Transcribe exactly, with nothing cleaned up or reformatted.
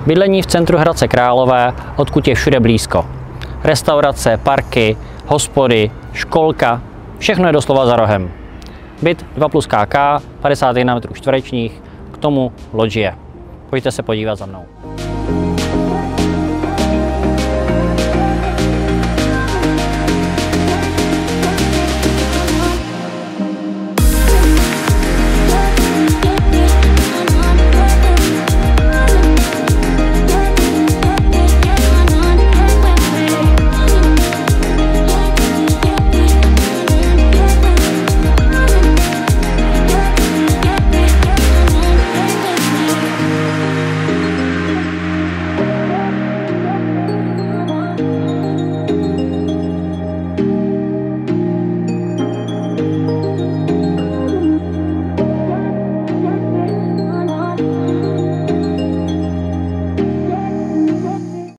Bydlení v centru Hradce Králové, odkud je všude blízko. Restaurace, parky, hospody, školka, všechno je doslova za rohem. Byt dva plus K K, padesát jedna metrů čtverečních, k tomu loďie. Pojďte se podívat za mnou.